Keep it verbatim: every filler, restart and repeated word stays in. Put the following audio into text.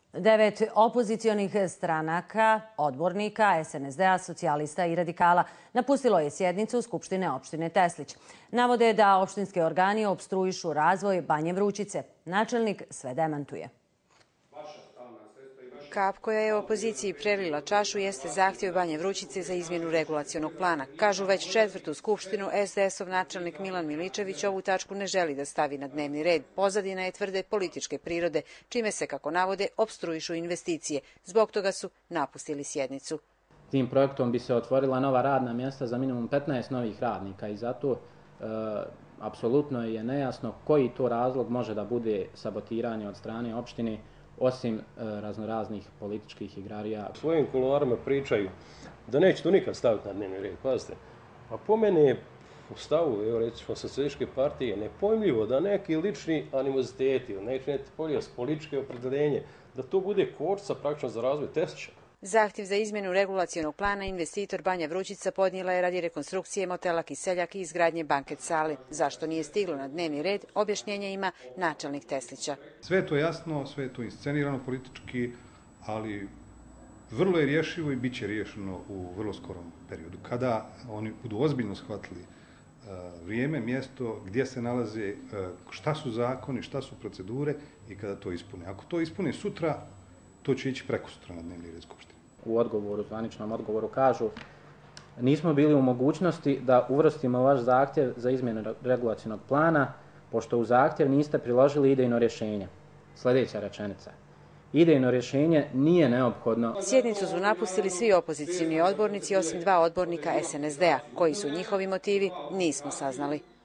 Devet opozicionih stranaka, odbornika, es en es de a, socijalista i radikala napustilo je sjednicu Skupštine opštine Teslić. Navode da opštinski organi opstruišu razvoj Banje Vrućice. Načelnik sve demantuje. Kap koja je opoziciji prelila čašu jeste zahtjev Banje Vrućice za izmjenu regulacionog plana. Kažu već četvrtu skupštinu, es de es-ov načelnik Milan Miličević ovu tačku ne želi da stavi na dnevni red. Pozadina je tvrde političke prirode, čime se, kako navode, opstruišu investicije. Zbog toga su napustili sjednicu. Tim projektom bi se otvorila nova radna mjesta za minimum petnaest novih radnika i zato e, apsolutno je nejasno koji to razlog može da bude sabotiranje od strane opštine, osim e, raznoraznih političkih igrarija. U svojim kuloarima pričaju da neće to nikad staviti na dnevni red. Pazite, a po mene je u stavu, evo recimo, socijalističke partije nepojmljivo da neki lični animoziteti ili neki političke opredeljenje, da to bude kočnica praktično za razvoj Teslića. Zahtjev za izmjenu regulacionog plana investitor Banja Vrućica podnijela je radi rekonstrukcije motela Kiseljak i izgradnje banket sale. Zašto nije stiglo na dnevni red, objašnjenje ima načelnik Teslića. Sve je to jasno, sve je to inscenirano politički, ali vrlo je rješivo i bit će riješeno u vrlo skorom periodu. Kada oni budu ozbiljno shvatili vrijeme, mjesto, gdje se nalaze, šta su zakoni, šta su procedure i kada to ispune. Ako to ispune sutra, to će ići preko sutra na dnevni red Skupštine. U odgovoru, zvaničnom odgovoru kažu nismo bili u mogućnosti da uvrstimo vaš zahtjev za izmjenu regulacionog plana, pošto u zahtjev niste priložili idejno rješenje. Sljedeća rečenica. Idejno rješenje nije neophodno. Sjednicu su napustili svi opozicioni odbornici osim dva odbornika es en es de a. Koji su njihovi motivi, nismo saznali.